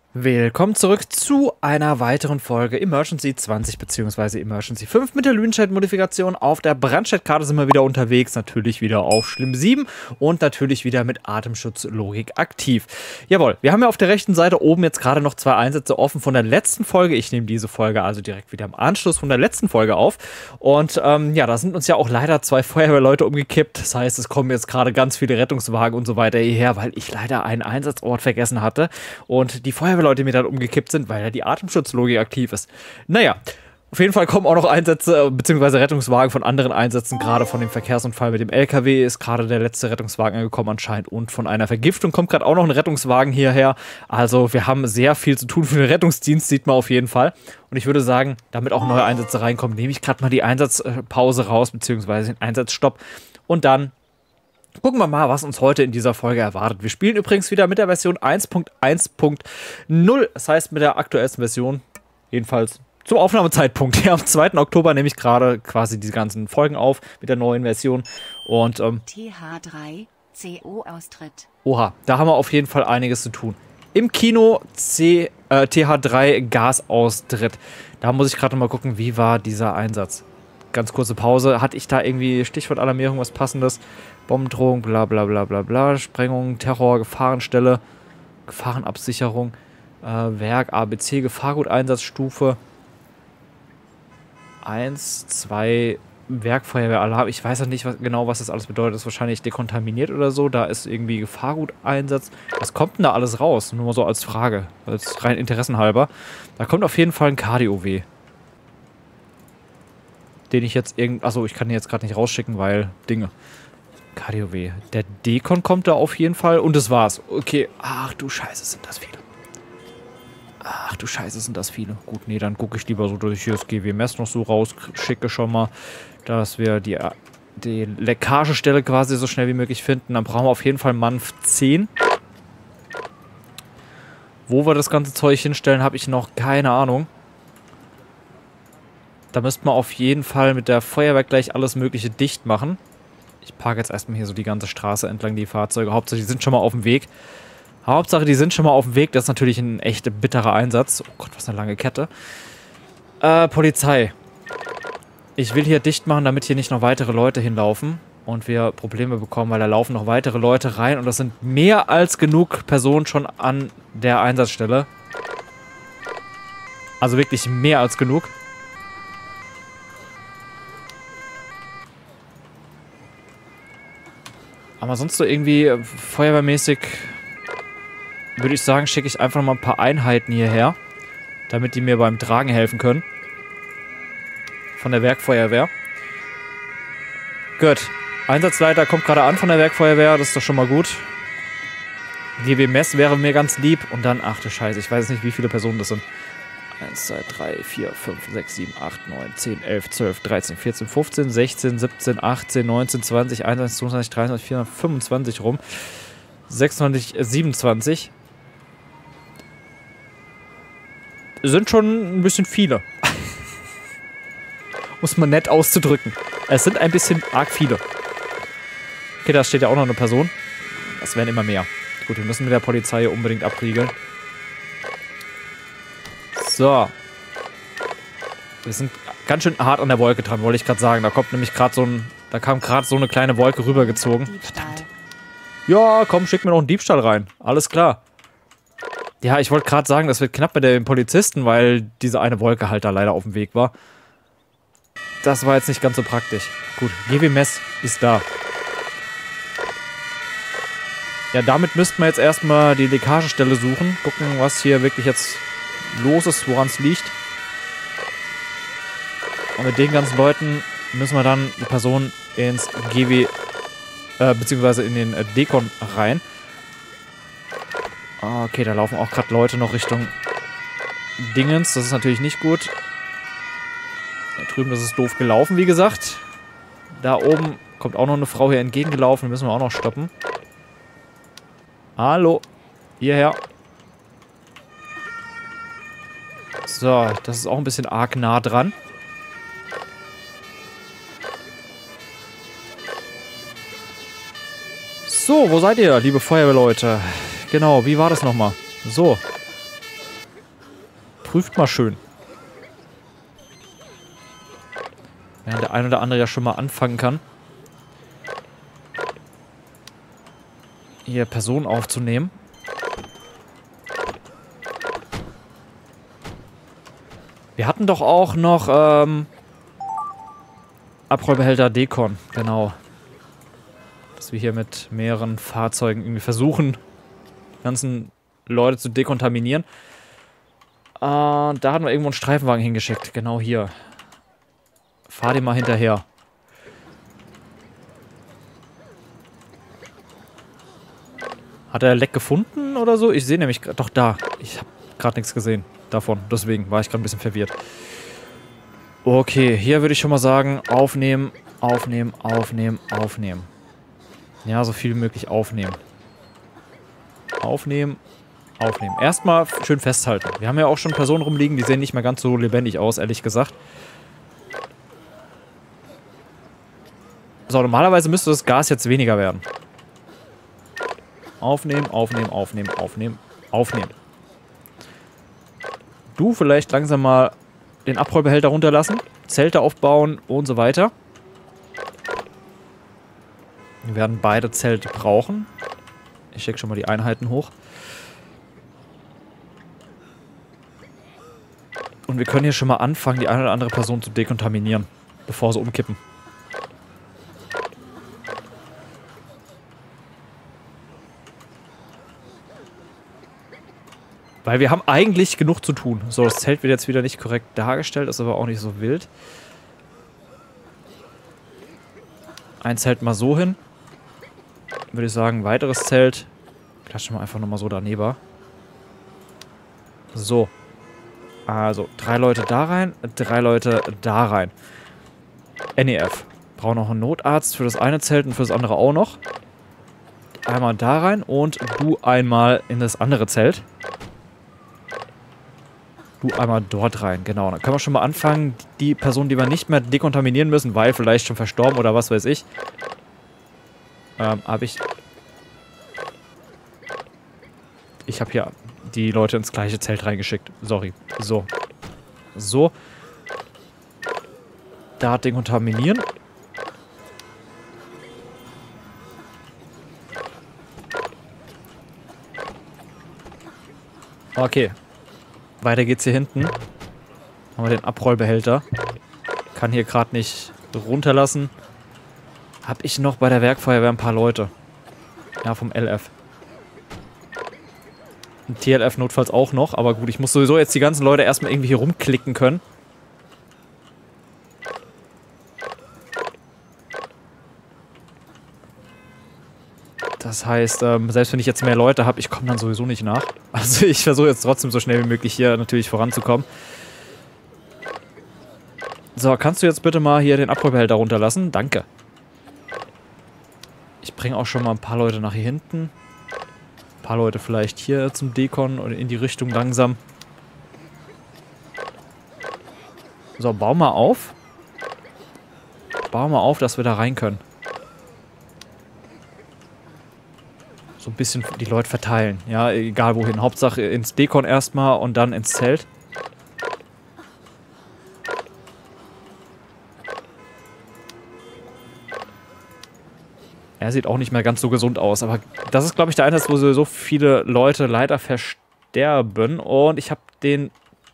Willkommen zurück zu einer weiteren Folge Emergency 20 bzw. Emergency 5 mit der Lüdenscheid-Modifikation. Auf der Brandscheid-Karte sind wir wieder unterwegs, natürlich wieder auf Schlimm 7 und natürlich wieder mit Atemschutzlogik aktiv. Jawohl, wir haben ja auf der rechten Seite oben jetzt gerade noch zwei Einsätze offen von der letzten Folge. Ich nehme diese Folge also direkt wieder im Anschluss von der letzten Folge auf. Und ja, da sind uns ja auch leider zwei Feuerwehrleute umgekippt. Das heißt, es kommen jetzt gerade ganz viele Rettungswagen und so weiter hierher, weil ich leider einen Einsatzort vergessen hatte und die Feuerwehrleute mir dann umgekippt sind, weil ja die Atemschutzlogik aktiv ist. Naja, auf jeden Fall kommen auch noch Einsätze bzw. Rettungswagen von anderen Einsätzen. Gerade von dem Verkehrsunfall mit dem LKW ist gerade der letzte Rettungswagen angekommen anscheinend. Und von einer Vergiftung kommt gerade auch noch ein Rettungswagen hierher. Also wir haben sehr viel zu tun für den Rettungsdienst, sieht man auf jeden Fall. Und ich würde sagen, damit auch neue Einsätze reinkommen, nehme ich gerade mal die Einsatzpause raus bzw. den Einsatzstopp. Und dann gucken wir mal, was uns heute in dieser Folge erwartet. Wir spielen übrigens wieder mit der Version 1.1.0. Das heißt mit der aktuellsten Version, jedenfalls zum Aufnahmezeitpunkt. Ja, am 2. Oktober nehme ich gerade quasi diese ganzen Folgen auf mit der neuen Version. Und TH3 CO-Austritt. Oha, da haben wir auf jeden Fall einiges zu tun. Im Kino TH3 Gasaustritt. Da muss ich gerade mal gucken, wie war dieser Einsatz. Ganz kurze Pause. Hatte ich da irgendwie Stichwortalarmierung, was Passendes? Bombendrohung, bla bla bla bla bla, Sprengung, Terror, Gefahrenstelle, Gefahrenabsicherung, Werk, ABC, Gefahrguteinsatzstufe 1, 2, Werkfeuerwehralarm. Ich weiß ja nicht genau, was das alles bedeutet. Das ist wahrscheinlich dekontaminiert oder so. Da ist irgendwie Gefahrguteinsatz. Was kommt denn da alles raus? Nur mal so als Frage, als rein interessenhalber. Da kommt auf jeden Fall ein KDOW. Den ich jetzt achso, ich kann den jetzt gerade nicht rausschicken, weil Dinge. KDOW. Der Dekon kommt da auf jeden Fall und das war's. Okay. Ach du Scheiße, sind das viele. Ach du Scheiße, sind das viele. Gut, nee, dann gucke ich lieber so, dass ich hier das GWMS noch so rausschicke schon mal, dass wir die Leckagestelle quasi so schnell wie möglich finden. Dann brauchen wir auf jeden Fall Manf 10. Wo wir das ganze Zeug hinstellen, habe ich noch keine Ahnung. Da müsste man auf jeden Fall mit der Feuerwehr gleich alles Mögliche dicht machen. Ich parke jetzt erstmal hier so die ganze Straße entlang die Fahrzeuge. Hauptsache, die sind schon mal auf dem Weg. Hauptsache, die sind schon mal auf dem Weg. Das ist natürlich ein echt bitterer Einsatz. Oh Gott, was eine lange Kette. Polizei. Ich will hier dicht machen, damit hier nicht noch weitere Leute hinlaufen. Und wir Probleme bekommen, weil da laufen noch weitere Leute rein. Und das sind mehr als genug Personen schon an der Einsatzstelle. Also wirklich mehr als genug. Aber sonst so irgendwie feuerwehrmäßig würde ich sagen, schicke ich einfach mal ein paar Einheiten hierher, damit die mir beim Tragen helfen können. Von der Werkfeuerwehr. Gut. Einsatzleiter kommt gerade an von der Werkfeuerwehr, das ist doch schon mal gut. GWMS wäre mir ganz lieb. Und dann, ach du Scheiße, ich weiß nicht, wie viele Personen das sind. 1, 2, 3, 4, 5, 6, 7, 8, 9, 10, 11, 12, 13, 14, 15, 16, 17, 18, 19, 20, 21, 22, 23, 24, 25 rum. 26, 27. Sind schon ein bisschen viele. Muss man nett auszudrücken. Es sind ein bisschen arg viele. Okay, da steht ja auch noch eine Person. Das werden immer mehr. Gut, wir müssen mit der Polizei hier unbedingt abriegeln. So. Wir sind ganz schön hart an der Wolke dran, wollte ich gerade sagen. Da kommt nämlich gerade da kam gerade so eine kleine Wolke rübergezogen. Verdammt. Ja, komm, schick mir noch einen Diebstahl rein. Alles klar. Ja, ich wollte gerade sagen, das wird knapp mit den Polizisten, weil diese eine Wolke halt da leider auf dem Weg war. Das war jetzt nicht ganz so praktisch. Gut, GWMS ist da. Ja, damit müssten wir jetzt erstmal die Leckagestelle suchen. Gucken, was hier wirklich jetzt los ist, woran es liegt. Und mit den ganzen Leuten müssen wir dann die Person ins beziehungsweise in den Dekon rein. Okay, da laufen auch gerade Leute noch Richtung Dingens. Das ist natürlich nicht gut. Da drüben ist es doof gelaufen, wie gesagt. Da oben kommt auch noch eine Frau hier entgegengelaufen. Die müssen wir auch noch stoppen. Hallo. Hierher. So, das ist auch ein bisschen arg nah dran. So, wo seid ihr, liebe Feuerwehrleute? Genau, wie war das nochmal? So. Prüft mal schön. Während der ein oder andere ja schon mal anfangen kann, hier Personen aufzunehmen. Wir hatten doch auch noch Abrollbehälter Dekon, genau. Dass wir hier mit mehreren Fahrzeugen irgendwie versuchen, die ganzen Leute zu dekontaminieren. Da hatten wir irgendwo einen Streifenwagen hingeschickt, genau hier. Fahr dir mal hinterher. Hat er Leck gefunden oder so? Ich sehe nämlich doch da. Ich habe gerade nichts gesehen davon. Deswegen war ich gerade ein bisschen verwirrt. Okay, hier würde ich schon mal sagen, aufnehmen, aufnehmen, aufnehmen, aufnehmen. Ja, so viel wie möglich aufnehmen. Aufnehmen, aufnehmen. Erstmal schön festhalten. Wir haben ja auch schon Personen rumliegen, die sehen nicht mehr ganz so lebendig aus, ehrlich gesagt. So, normalerweise müsste das Gas jetzt weniger werden. Aufnehmen, aufnehmen, aufnehmen, aufnehmen, aufnehmen. Du vielleicht langsam mal den Abrollbehälter runterlassen, Zelte aufbauen und so weiter. Wir werden beide Zelte brauchen. Ich schicke schon mal die Einheiten hoch. Und wir können hier schon mal anfangen, die eine oder andere Person zu dekontaminieren, bevor sie umkippen. Weil wir haben eigentlich genug zu tun. So, das Zelt wird jetzt wieder nicht korrekt dargestellt, ist aber auch nicht so wild. Ein Zelt mal so hin. Würde ich sagen, weiteres Zelt. Klatschen wir einfach nochmal so daneben. So. Also, 3 Leute da rein, 3 Leute da rein. NEF. Brauchen noch einen Notarzt für das eine Zelt und für das andere auch noch. Einmal da rein und du einmal in das andere Zelt. Du einmal dort rein, genau. Dann können wir schon mal anfangen, die Personen, die wir nicht mehr dekontaminieren müssen, weil vielleicht schon verstorben oder was weiß ich. Ich habe hier die Leute ins gleiche Zelt reingeschickt. Sorry. So. So. Da dekontaminieren. Okay. Weiter geht's hier hinten. Haben wir den Abrollbehälter. Kann hier gerade nicht runterlassen. Hab ich noch bei der Werkfeuerwehr ein paar Leute. Ja, vom LF. Ein TLF notfalls auch noch. Aber gut, ich muss sowieso jetzt die ganzen Leute erstmal irgendwie hier rumklicken können. Das heißt, selbst wenn ich jetzt mehr Leute habe, ich komme dann sowieso nicht nach. Also ich versuche jetzt trotzdem so schnell wie möglich hier natürlich voranzukommen. So, kannst du jetzt bitte mal hier den Abrollbehälter runterlassen? Danke. Ich bringe auch schon mal ein paar Leute nach hier hinten. Ein paar Leute vielleicht hier zum Dekon und in die Richtung langsam. So, bau mal auf. Bau mal auf, dass wir da rein können. So ein bisschen die Leute verteilen. Ja, egal wohin. Hauptsache ins Dekon erstmal und dann ins Zelt. Er sieht auch nicht mehr ganz so gesund aus. Aber das ist, glaube ich, der Einsatz, wo so viele Leute leider versterben. Und ich habe den...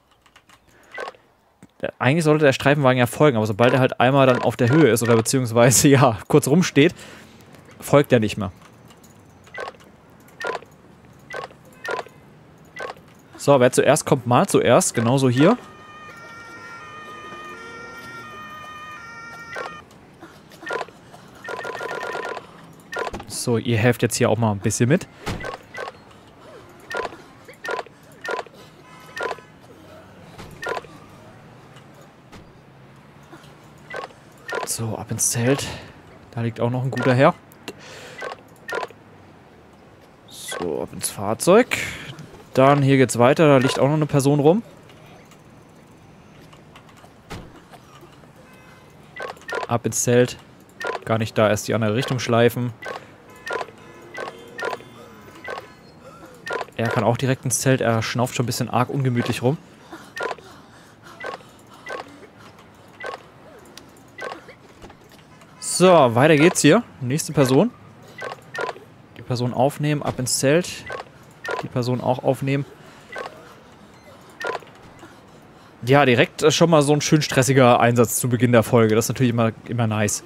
Eigentlich sollte der Streifenwagen ja folgen. Aber sobald er halt einmal dann auf der Höhe ist oder beziehungsweise, ja, kurz rumsteht, folgt er nicht mehr. So, wer zuerst kommt, mal zuerst. Genauso hier. So, ihr helft jetzt hier auch mal ein bisschen mit. So, ab ins Zelt. Da liegt auch noch ein guter Herr. So, ab ins Fahrzeug. Dann, hier geht's weiter. Da liegt auch noch eine Person rum. Ab ins Zelt. Gar nicht da, erst die andere Richtung schleifen. Er kann auch direkt ins Zelt. Er schnauft schon ein bisschen arg ungemütlich rum. So, weiter geht's hier. Nächste Person. Die Person aufnehmen, ab ins Zelt. Die Person auch aufnehmen. Ja, direkt schon mal so ein schön stressiger Einsatz zu Beginn der Folge. Das ist natürlich immer nice.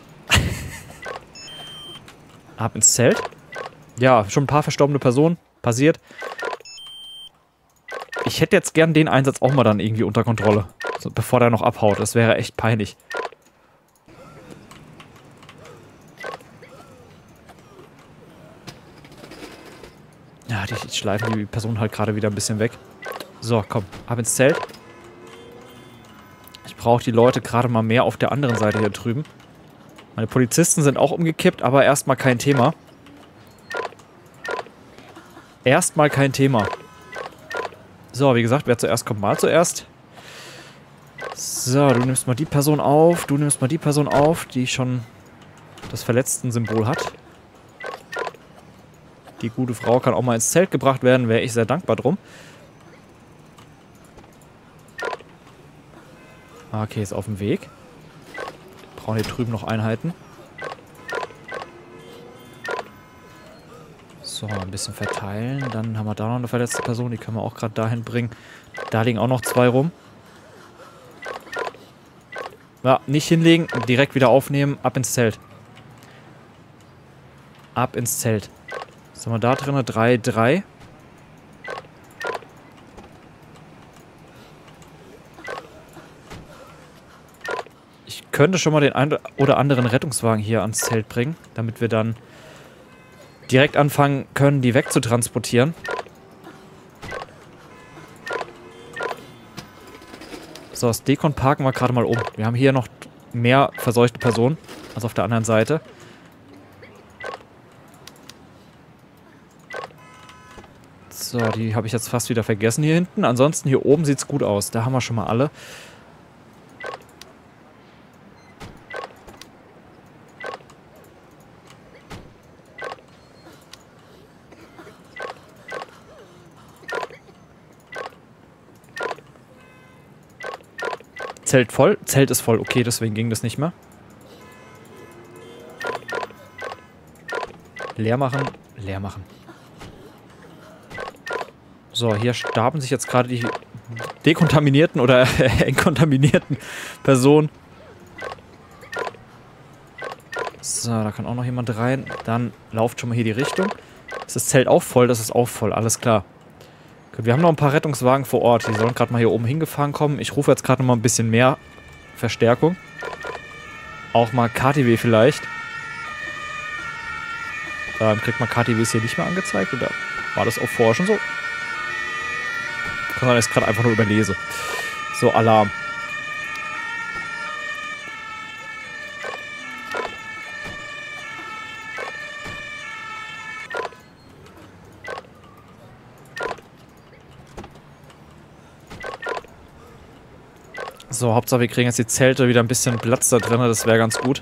Ab ins Zelt. Ja, schon ein paar verstorbene Personen. Passiert. Ich hätte jetzt gern den Einsatz auch mal dann irgendwie unter Kontrolle. So, bevor der noch abhaut. Das wäre echt peinlich. Ja, die schleifen die Person halt gerade wieder ein bisschen weg. So, komm, ab ins Zelt. Ich brauche die Leute gerade mal mehr auf der anderen Seite hier drüben. Meine Polizisten sind auch umgekippt, aber erstmal kein Thema. Erstmal kein Thema. So, wie gesagt, wer zuerst kommt, mal zuerst. So, du nimmst mal die Person auf. Du nimmst mal die Person auf, die schon das Verletzten-Symbol hat. Die gute Frau kann auch mal ins Zelt gebracht werden, wäre ich sehr dankbar drum. Okay, ist auf dem Weg. Wir brauchen hier drüben noch Einheiten. So, ein bisschen verteilen. Dann haben wir da noch eine verletzte Person, die können wir auch gerade dahin bringen. Da liegen auch noch 2 rum. Ja, nicht hinlegen, direkt wieder aufnehmen, ab ins Zelt. Ab ins Zelt. Was haben wir da drin? 3, 3. Ich könnte schon mal den einen oder anderen Rettungswagen hier ans Zelt bringen, damit wir dann direkt anfangen können, die wegzutransportieren. So, das Dekon parken wir gerade mal um. Wir haben hier noch mehr verseuchte Personen als auf der anderen Seite. So, die habe ich jetzt fast wieder vergessen hier hinten. Ansonsten hier oben sieht es gut aus. Da haben wir schon mal alle. Zelt voll? Zelt ist voll. Okay, deswegen ging das nicht mehr. Leer machen. Leer machen. So, hier starben sich jetzt gerade die dekontaminierten oder entkontaminierten Personen. So, da kann auch noch jemand rein. Dann lauft schon mal hier die Richtung. Ist das Zelt auch voll? Das ist auch voll. Alles klar. Gut, wir haben noch ein paar Rettungswagen vor Ort. Die sollen gerade mal hier oben hingefahren kommen. Ich rufe jetzt gerade noch mal ein bisschen mehr Verstärkung. Auch mal KTW vielleicht. Kriegt man KTWs hier nicht mehr angezeigt? Oder war das auch vorher schon so? Kann sein, dass ich gerade einfach nur überlese. So, Alarm. So, Hauptsache wir kriegen jetzt die Zelte wieder ein bisschen Platz da drin. Das wäre ganz gut.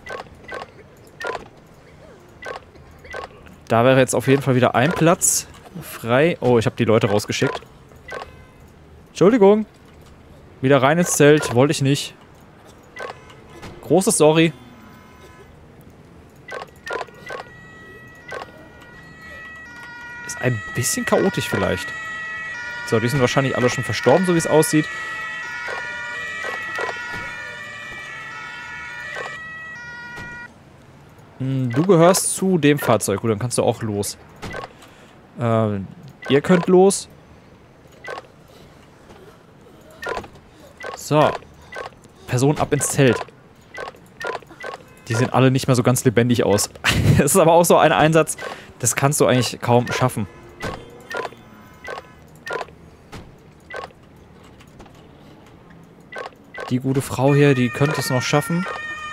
Da wäre jetzt auf jeden Fall wieder ein Platz frei. Oh, ich habe die Leute rausgeschickt. Entschuldigung. Wieder rein ins Zelt. Wollte ich nicht. Großes Sorry. Ist ein bisschen chaotisch vielleicht. So, die sind wahrscheinlich alle schon verstorben, so wie es aussieht. Du gehörst zu dem Fahrzeug. Gut, dann kannst du auch los. Ihr könnt los. So. Person ab ins Zelt. Die sehen alle nicht mehr so ganz lebendig aus. Das ist aber auch so ein Einsatz, das kannst du eigentlich kaum schaffen. Die gute Frau hier, die könnte es noch schaffen.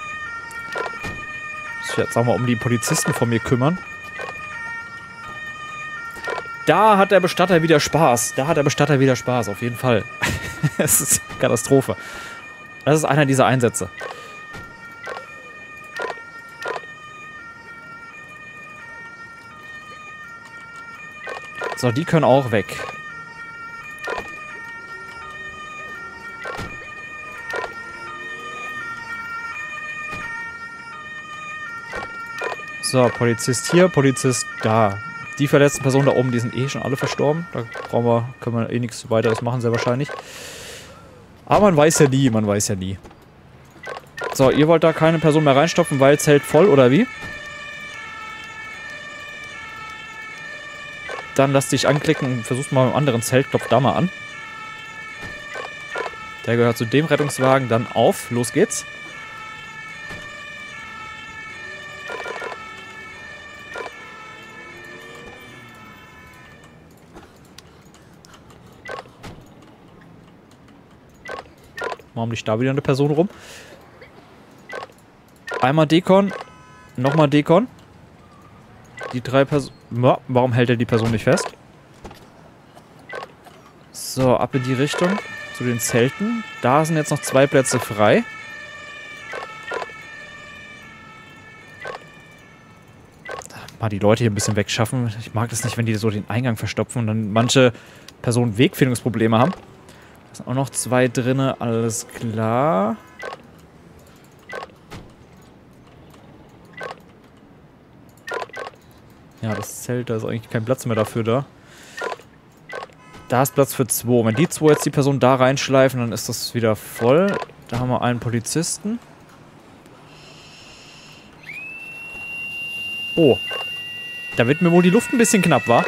Ich werde jetzt auch mal um die Polizisten von mir kümmern. Da hat der Bestatter wieder Spaß. Da hat der Bestatter wieder Spaß, auf jeden Fall. Es ist eine Katastrophe. Das ist einer dieser Einsätze. So, die können auch weg. So, Polizist hier, Polizist da. Die verletzten Personen da oben, die sind eh schon alle verstorben. Da können wir eh nichts weiteres machen, sehr wahrscheinlich. Aber man weiß ja nie, man weiß ja nie. So, ihr wollt da keine Person mehr reinstopfen, weil Zelt voll, oder wie? Dann lass dich anklicken und versuch's mal mit einem anderen Zelt, klopf da mal an. Der gehört zu dem Rettungswagen, dann auf, los geht's. Warum liegt da wieder eine Person rum? Einmal Dekon. Nochmal Dekon. Die 3 Personen... Ja, warum hält er die Person nicht fest? So, ab in die Richtung. Zu den Zelten. Da sind jetzt noch 2 Plätze frei. Mal die Leute hier ein bisschen wegschaffen. Ich mag das nicht, wenn die so den Eingang verstopfen und dann manche Personen Wegfindungsprobleme haben. Da sind auch noch 2 drinne, alles klar. Ja, das Zelt, da ist eigentlich kein Platz mehr dafür da. Da ist Platz für 2. Wenn die 2 jetzt die Person da reinschleifen, dann ist das wieder voll. Da haben wir einen Polizisten. Oh. Da wird mir wohl die Luft ein bisschen knapp, wa?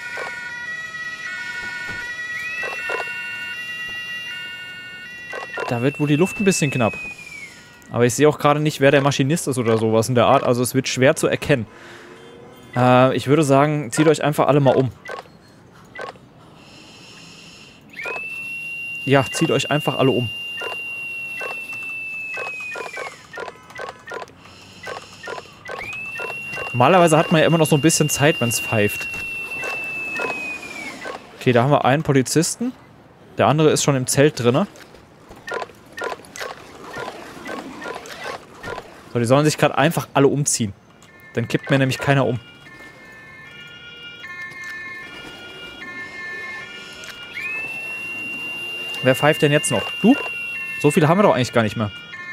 Da wird wohl die Luft ein bisschen knapp. Aber ich sehe auch gerade nicht, wer der Maschinist ist oder sowas in der Art. Also es wird schwer zu erkennen. Ich würde sagen, zieht euch einfach alle mal um. Ja, zieht euch einfach alle um. Normalerweise hat man ja immer noch so ein bisschen Zeit, wenn es pfeift. Okay, da haben wir einen Polizisten. Der andere ist schon im Zelt drinne. So, die sollen sich gerade einfach alle umziehen. Dann kippt mir nämlich keiner um. Wer pfeift denn jetzt noch? Du? So viele haben wir doch eigentlich gar nicht mehr.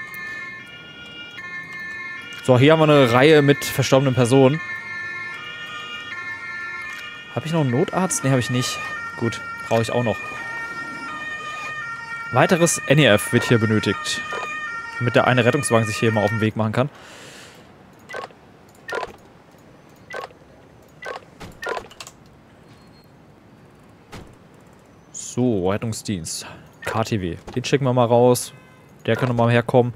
So, hier haben wir eine Reihe mit verstorbenen Personen. Habe ich noch einen Notarzt? Ne, habe ich nicht. Gut, brauche ich auch noch. Weiteres NEF wird hier benötigt. Damit der eine Rettungswagen sich hier mal auf den Weg machen kann. So, Rettungsdienst. KTW. Den schicken wir mal raus. Der kann nochmal herkommen.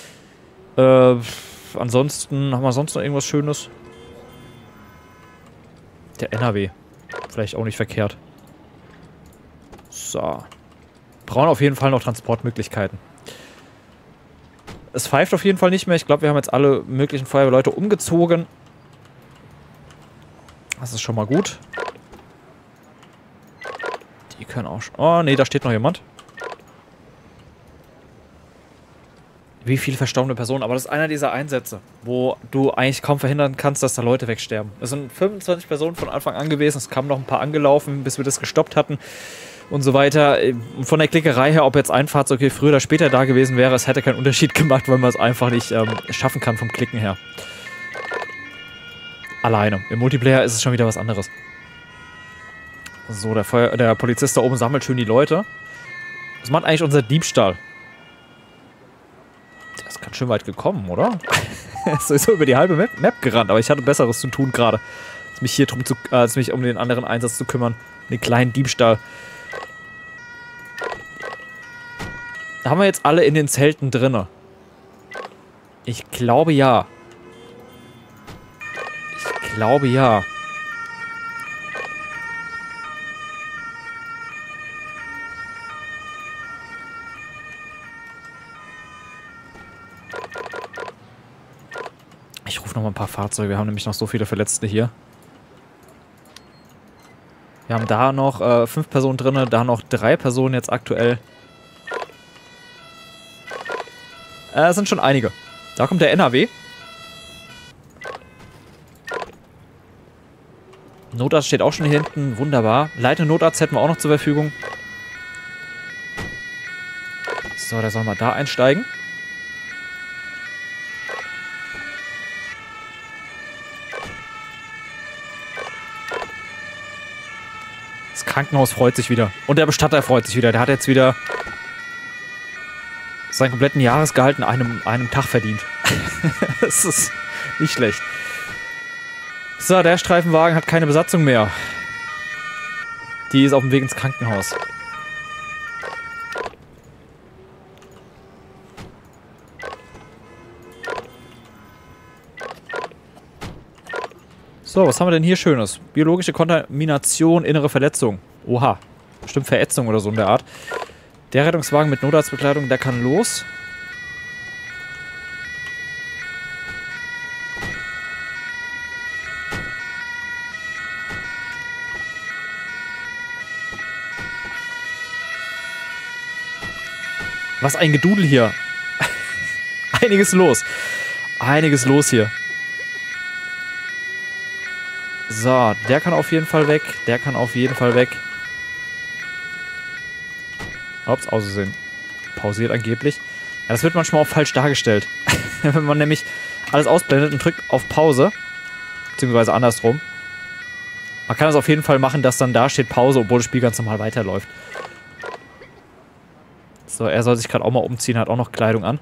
Ansonsten, haben wir sonst noch irgendwas Schönes? Der NRW. Vielleicht auch nicht verkehrt. So. Brauchen auf jeden Fall noch Transportmöglichkeiten. Es pfeift auf jeden Fall nicht mehr. Ich glaube, wir haben jetzt alle möglichen Feuerwehrleute umgezogen. Das ist schon mal gut. Die können auch schon... Oh, nee, da steht noch jemand. Wie viele verstorbene Personen. Aber das ist einer dieser Einsätze, wo du eigentlich kaum verhindern kannst, dass da Leute wegsterben. Es sind 25 Personen von Anfang an gewesen. Es kamen noch ein paar angelaufen, bis wir das gestoppt hatten. Und so weiter. Von der Klickerei her, ob jetzt ein Fahrzeug hier früher oder später da gewesen wäre, es hätte keinen Unterschied gemacht, weil man es einfach nicht schaffen kann vom Klicken her. Alleine. Im Multiplayer ist es schon wieder was anderes. So, der Polizist da oben sammelt schön die Leute. Was macht eigentlich unser Diebstahl? Der ist ganz schön weit gekommen, oder? Er ist sowieso über die halbe Map gerannt, aber ich hatte Besseres zu tun gerade, als mich um den anderen Einsatz zu kümmern. Den kleinen Diebstahl. Haben wir jetzt alle in den Zelten drinne? Ich glaube ja. Ich glaube ja. Ich rufe noch mal ein paar Fahrzeuge. Wir haben nämlich noch so viele Verletzte hier. Wir haben da noch 5 Personen drinne, da noch 3 Personen jetzt aktuell. Es sind schon einige. Da kommt der NRW. Notarzt steht auch schon hier hinten. Wunderbar. Leitende Notarzt hätten wir auch noch zur Verfügung. So, der soll mal da einsteigen. Krankenhaus freut sich wieder. Und der Bestatter freut sich wieder. Der hat jetzt wieder seinen kompletten Jahresgehalt in einem Tag verdient. Das ist nicht schlecht. So, der Streifenwagen hat keine Besatzung mehr. Die ist auf dem Weg ins Krankenhaus. So, was haben wir denn hier Schönes? Biologische Kontamination, innere Verletzung. Oha, bestimmt Verätzung oder so in der Art. Der Rettungswagen mit Notarztbekleidung, der kann los. Was ein Gedudel hier. Einiges los. Einiges los hier. So, der kann auf jeden Fall weg. Der kann auf jeden Fall weg. Ups, ausgesehen. Pausiert angeblich. Ja, das wird manchmal auch falsch dargestellt. Wenn man nämlich alles ausblendet und drückt auf Pause. Beziehungsweise andersrum. Man kann es auf jeden Fall machen, dass dann da steht Pause, obwohl das Spiel ganz normal weiterläuft. So, er soll sich gerade auch mal umziehen, hat auch noch Kleidung an.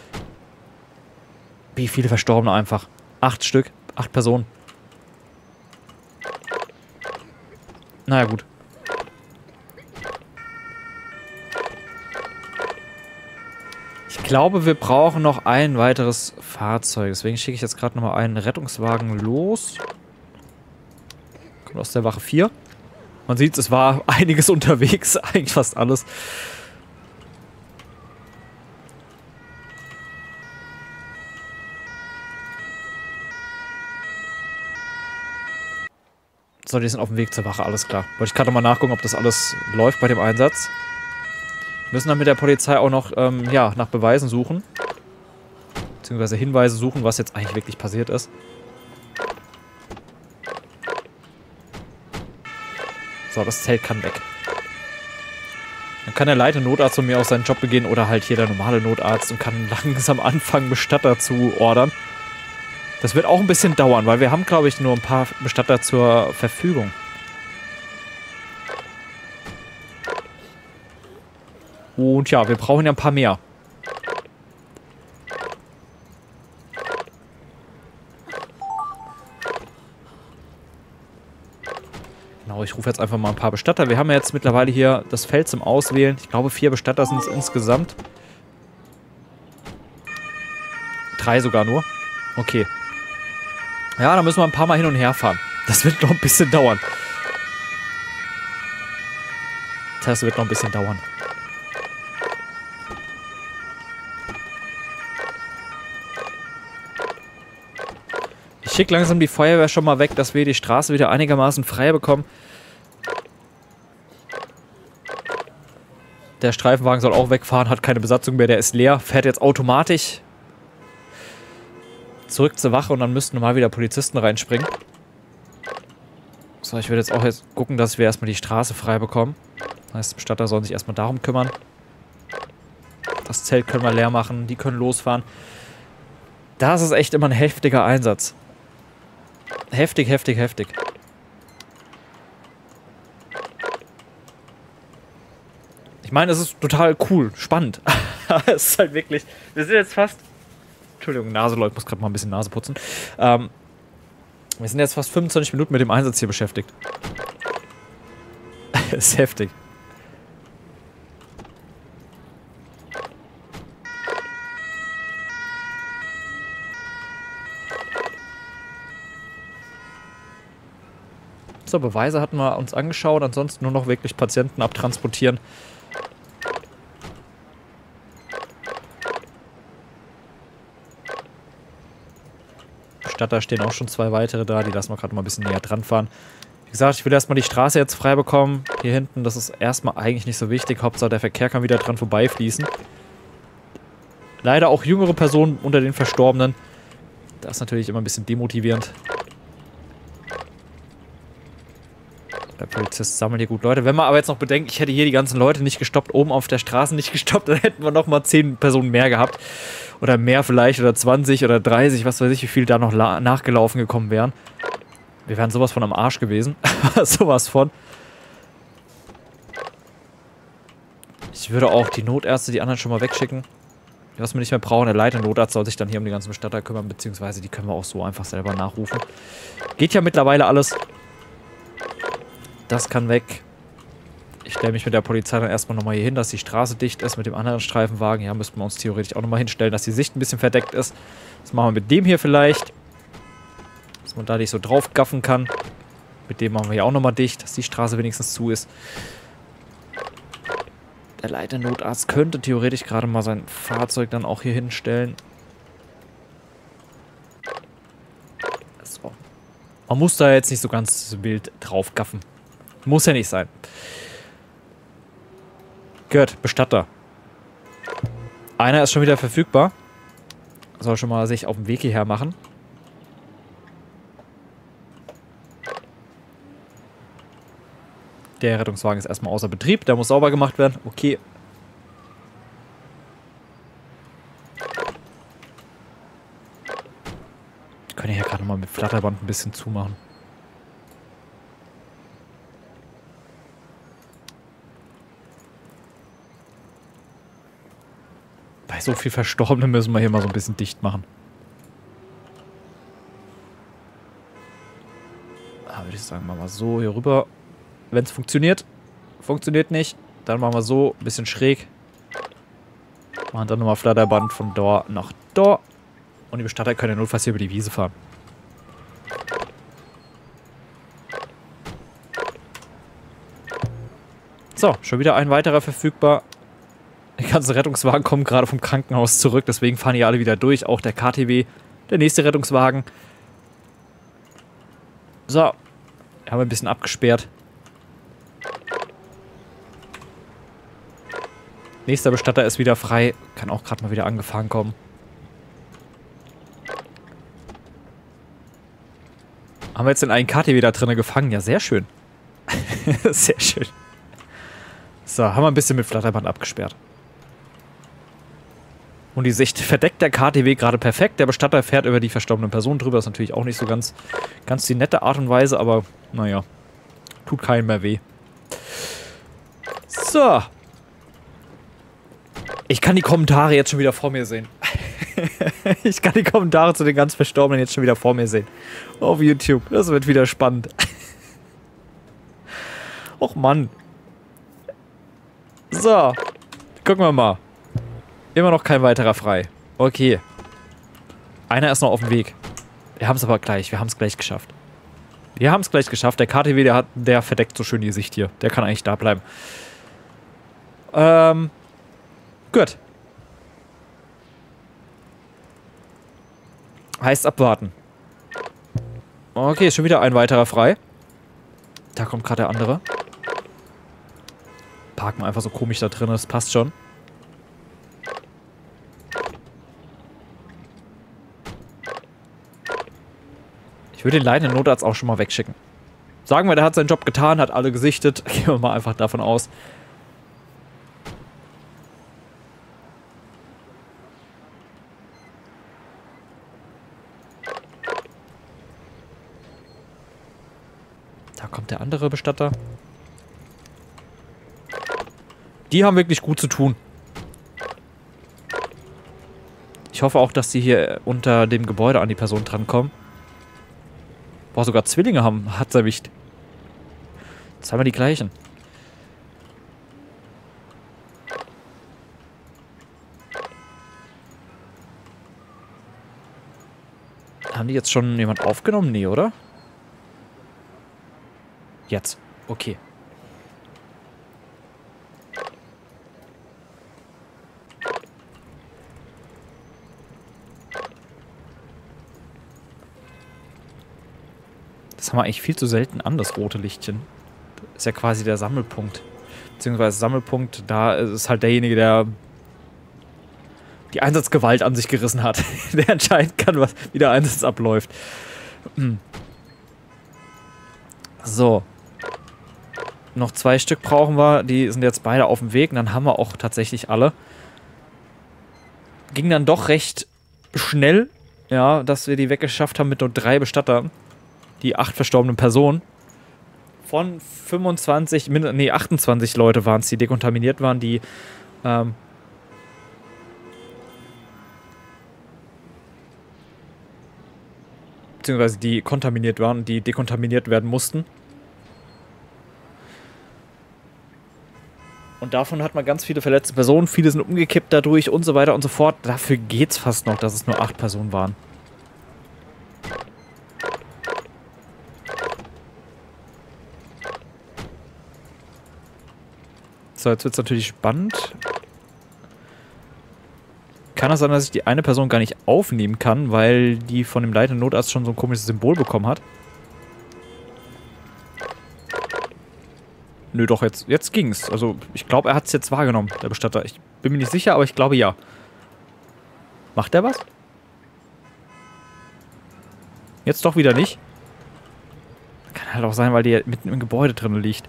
Wie viele Verstorbene einfach. 8 Stück, 8 Personen. Naja, gut. Ich glaube, wir brauchen noch ein weiteres Fahrzeug. Deswegen schicke ich jetzt gerade nochmal einen Rettungswagen los. Kommt aus der Wache 4. Man sieht, es war einiges unterwegs. Eigentlich fast alles. So, die sind auf dem Weg zur Wache, alles klar. Wollte ich gerade nochmal nachgucken, ob das alles läuft bei dem Einsatz. Wir müssen dann mit der Polizei auch noch, ja, nach Beweisen suchen. Beziehungsweise Hinweise suchen, was jetzt eigentlich wirklich passiert ist. So, das Zelt kann weg. Dann kann der Leiter Notarzt von mir auch seinen Job beginnen oder halt hier der normale Notarzt und kann langsam anfangen, Bestatter zu ordern. Das wird auch ein bisschen dauern, weil wir haben, glaube ich, nur ein paar Bestatter zur Verfügung. Und ja, wir brauchen ja ein paar mehr. Genau, ich rufe jetzt einfach mal ein paar Bestatter. Wir haben ja jetzt mittlerweile hier das Feld zum Auswählen. Ich glaube, 4 Bestatter sind es insgesamt. 3 sogar nur. Okay. Ja, da müssen wir ein paar Mal hin und her fahren. Das wird noch ein bisschen dauern. Das wird noch ein bisschen dauern. Ich schicke langsam die Feuerwehr schon mal weg, dass wir die Straße wieder einigermaßen frei bekommen. Der Streifenwagen soll auch wegfahren, hat keine Besatzung mehr, der ist leer. Fährt jetzt automatisch zurück zur Wache und dann müssten normal wieder Polizisten reinspringen. So, ich würde jetzt auch gucken, dass wir erstmal die Straße frei bekommen. Das heißt, die Bestatter sollen sich erstmal darum kümmern. Das Zelt können wir leer machen, die können losfahren. Das ist echt immer ein heftiger Einsatz. Heftig, heftig, heftig. Ich meine, es ist total cool, spannend. Es ist halt wirklich... Wir sind jetzt fast... Entschuldigung, Nase läuft, muss gerade mal ein bisschen Nase putzen. Wir sind jetzt fast 25 Minuten mit dem Einsatz hier beschäftigt. Das ist heftig. So, Beweise hatten wir uns angeschaut, ansonsten nur noch wirklich Patienten abtransportieren. Da stehen auch schon 2 weitere da, die lassen wir gerade mal ein bisschen näher dran fahren. Wie gesagt, ich will erstmal die Straße jetzt frei bekommen. Hier hinten, das ist erstmal eigentlich nicht so wichtig. Hauptsache der Verkehr kann wieder dran vorbeifließen. Leider auch jüngere Personen unter den Verstorbenen. Das ist natürlich immer ein bisschen demotivierend. Der Polizist sammelt hier gut Leute. Wenn man aber jetzt noch bedenkt, ich hätte hier die ganzen Leute nicht gestoppt, oben auf der Straße nicht gestoppt, dann hätten wir nochmal 10 Personen mehr gehabt. Oder mehr vielleicht, oder 20 oder 30, was weiß ich, wie viel da noch nachgelaufen gekommen wären. Wir wären sowas von am Arsch gewesen. Sowas von. Ich würde auch die Notärzte, die anderen schon mal wegschicken. Was wir nicht mehr brauchen, der Leiter Notarzt soll sich dann hier um die ganzen Bestatter kümmern, beziehungsweise die können wir auch so einfach selber nachrufen. Geht ja mittlerweile alles. Das kann weg. Ich stelle mich mit der Polizei dann erstmal nochmal hier hin, dass die Straße dicht ist mit dem anderen Streifenwagen. Ja, müssten wir uns theoretisch auch nochmal hinstellen, dass die Sicht ein bisschen verdeckt ist. Das machen wir mit dem hier vielleicht. Dass man da nicht so drauf gaffen kann. Mit dem machen wir hier auch nochmal dicht, dass die Straße wenigstens zu ist. Der Leiter Notarzt könnte theoretisch gerade mal sein Fahrzeug dann auch hier hinstellen. So. Man muss da jetzt nicht so ganz wild drauf gaffen. Muss ja nicht sein. Gut, Bestatter. Einer ist schon wieder verfügbar. Soll schon mal sich auf den Weg hierher machen. Der Rettungswagen ist erstmal außer Betrieb. Der muss sauber gemacht werden. Okay. Wir können hier gerade mal mit Flatterband ein bisschen zumachen. Bei so viel Verstorbenen müssen wir hier mal so ein bisschen dicht machen. Da würde ich sagen, machen wir so hier rüber. Wenn es funktioniert. Funktioniert nicht. Dann machen wir so, ein bisschen schräg. Machen dann nochmal Flatterband von da nach da. Und die Bestatter können ja notfalls hier über die Wiese fahren. So, schon wieder ein weiterer verfügbar. Die ganzen Rettungswagen kommen gerade vom Krankenhaus zurück. Deswegen fahren die alle wieder durch. Auch der KTW. Der nächste Rettungswagen. So. Haben wir ein bisschen abgesperrt. Nächster Bestatter ist wieder frei. Kann auch gerade mal wieder angefahren kommen. Haben wir jetzt den einen KTW da drinnen gefangen? Ja, sehr schön. Sehr schön. So, haben wir ein bisschen mit Flatterband abgesperrt. Und die Sicht verdeckt der KTW gerade perfekt. Der Bestatter fährt über die verstorbenen Personen drüber. Das ist natürlich auch nicht so ganz die nette Art und Weise, aber naja. Tut keinem mehr weh. So. Ich kann die Kommentare jetzt schon wieder vor mir sehen. Ich kann die Kommentare zu den ganz Verstorbenen jetzt schon wieder vor mir sehen. Auf YouTube. Das wird wieder spannend. Och Mann. So. Gucken wir mal. Immer noch kein weiterer frei. Okay. Einer ist noch auf dem Weg. Wir haben es aber gleich. Wir haben es gleich geschafft. Wir haben es gleich geschafft. Der KTW, der verdeckt so schön die Sicht hier. Der kann eigentlich da bleiben. Gut. Heißt abwarten. Okay, ist schon wieder ein weiterer frei. Da kommt gerade der andere. Parken wir einfach so komisch da drin, das passt schon. Ich würde den leitenden Notarzt auch schon mal wegschicken. Sagen wir, der hat seinen Job getan, hat alle gesichtet. Gehen wir mal einfach davon aus. Da kommt der andere Bestatter. Die haben wirklich gut zu tun. Ich hoffe auch, dass die hier unter dem Gebäude an die Person drankommen. Boah, sogar Zwillinge hat's erwischt. Jetzt haben wir die gleichen. Haben die jetzt schon jemand aufgenommen? Nee, oder? Jetzt. Okay. Das haben wir eigentlich viel zu selten an, das rote Lichtchen. Das ist ja quasi der Sammelpunkt. Beziehungsweise Sammelpunkt, da ist halt derjenige, der die Einsatzgewalt an sich gerissen hat. Der entscheiden kann, wie der Einsatz abläuft. So. Noch 2 Stück brauchen wir. Die sind jetzt beide auf dem Weg. Und dann haben wir auch tatsächlich alle. Ging dann doch recht schnell, ja, dass wir die weggeschafft haben mit nur 3 Bestattern. Die 8 verstorbenen Personen. von 28 Leute waren es, die dekontaminiert waren, die beziehungsweise die kontaminiert waren, die dekontaminiert werden mussten. Und davon hat man ganz viele verletzte Personen, viele sind umgekippt dadurch und so weiter und so fort. Dafür geht's fast noch, dass es nur 8 Personen waren. So, jetzt wird es natürlich spannend. Kann es sein, dass ich die eine Person gar nicht aufnehmen kann, weil die von dem leitenden Notarzt schon so ein komisches Symbol bekommen hat? Nö, doch, jetzt ging's. Also, ich glaube, er hat es jetzt wahrgenommen, der Bestatter. Ich bin mir nicht sicher, aber ich glaube, ja. Macht er was? Jetzt doch wieder nicht. Kann halt auch sein, weil die mitten im Gebäude drin liegt.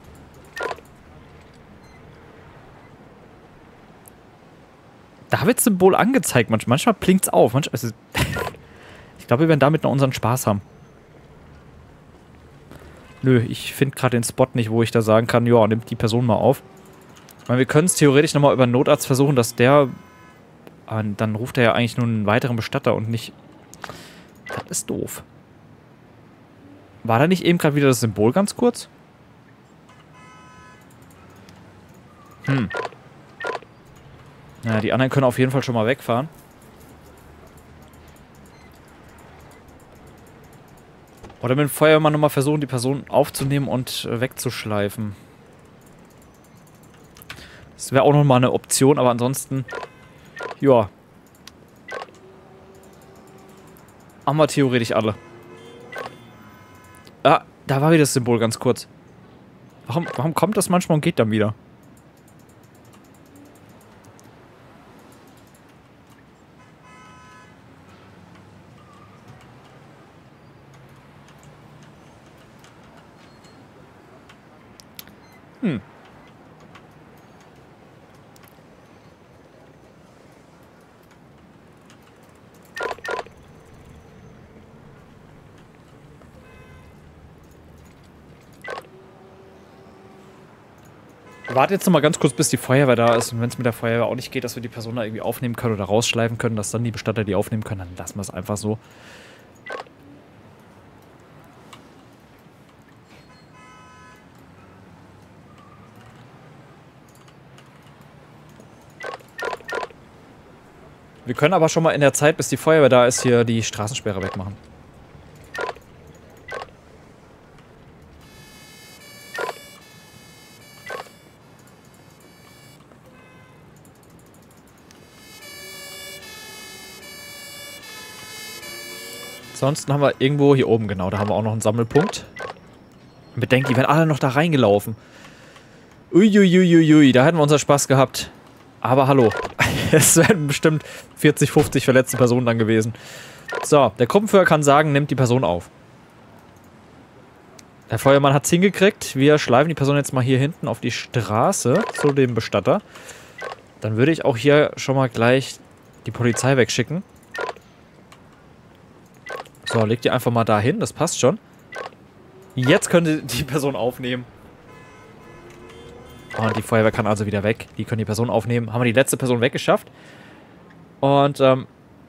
Da wird das Symbol angezeigt. Manchmal blinkt es auf. Also ich glaube, wir werden damit noch unseren Spaß haben. Nö, ich finde gerade den Spot nicht, wo ich da sagen kann, ja, nimmt die Person mal auf. Ich meine, wir können es theoretisch nochmal über einen Notarzt versuchen, dass der... dann ruft er ja eigentlich nur einen weiteren Bestatter und nicht... Das ist doof. War da nicht eben gerade wieder das Symbol ganz kurz? Ja, die anderen können auf jeden Fall schon mal wegfahren. Oder mit dem Feuerwehrmann nochmal versuchen, die Person aufzunehmen und wegzuschleifen. Das wäre auch nochmal eine Option, aber ansonsten... Ja. Haben wir theoretisch alle. Ah, da war wieder das Symbol ganz kurz. Warum kommt das manchmal und geht dann wieder? Warte jetzt noch mal ganz kurz, bis die Feuerwehr da ist. Und wenn es mit der Feuerwehr auch nicht geht, dass wir die Person da irgendwie aufnehmen können oder rausschleifen können, dass dann die Bestatter die aufnehmen können, dann lassen wir es einfach so. Wir können aber schon mal in der Zeit, bis die Feuerwehr da ist, hier die Straßensperre wegmachen. Ansonsten haben wir irgendwo hier oben, genau, da haben wir auch noch einen Sammelpunkt. Bedenkt, die werden alle noch da reingelaufen. Uiuiuiui, da hätten wir unser Spaß gehabt. Aber hallo, es wären bestimmt 40, 50 verletzte Personen dann gewesen. So, der Gruppenführer kann sagen, nimmt die Person auf. Der Feuermann hat es hingekriegt. Wir schleifen die Person jetzt mal hier hinten auf die Straße zu dem Bestatter. Dann würde ich auch hier schon mal gleich die Polizei wegschicken. So, legt die einfach mal da hin, das passt schon. Jetzt könnt ihr die Person aufnehmen. Und die Feuerwehr kann also wieder weg. Die können die Person aufnehmen. Haben wir die letzte Person weggeschafft. Und, dann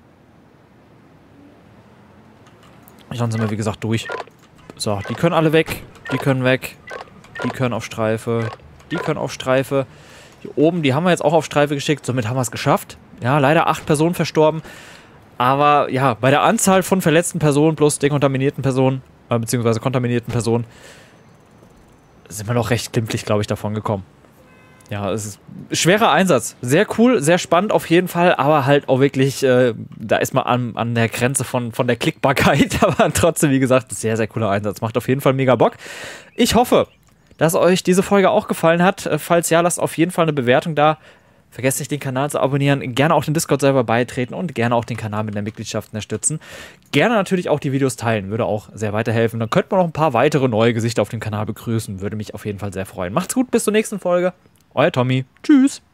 sind wir, wie gesagt, durch. So, die können alle weg. Die können weg. Die können auf Streife. Die können auf Streife. Hier oben, die haben wir jetzt auch auf Streife geschickt. Somit haben wir es geschafft. Ja, leider 8 Personen verstorben. Aber, ja, bei der Anzahl von verletzten Personen plus dekontaminierten Personen, beziehungsweise kontaminierten Personen, sind wir noch recht glimpflich, glaube ich, davon gekommen. Ja, es ist ein schwerer Einsatz. Sehr cool, sehr spannend auf jeden Fall, aber halt auch wirklich, da ist man an der Grenze von der Klickbarkeit, aber trotzdem, wie gesagt, sehr, sehr cooler Einsatz. Macht auf jeden Fall mega Bock. Ich hoffe, dass euch diese Folge auch gefallen hat. Falls ja, lasst auf jeden Fall eine Bewertung da. Vergesst nicht, den Kanal zu abonnieren, gerne auch den Discord-Server beitreten und gerne auch den Kanal mit der Mitgliedschaft unterstützen. Gerne natürlich auch die Videos teilen, würde auch sehr weiterhelfen. Dann könnte man noch ein paar weitere neue Gesichter auf dem Kanal begrüßen, würde mich auf jeden Fall sehr freuen. Macht's gut, bis zur nächsten Folge. Euer Tommy. Tschüss.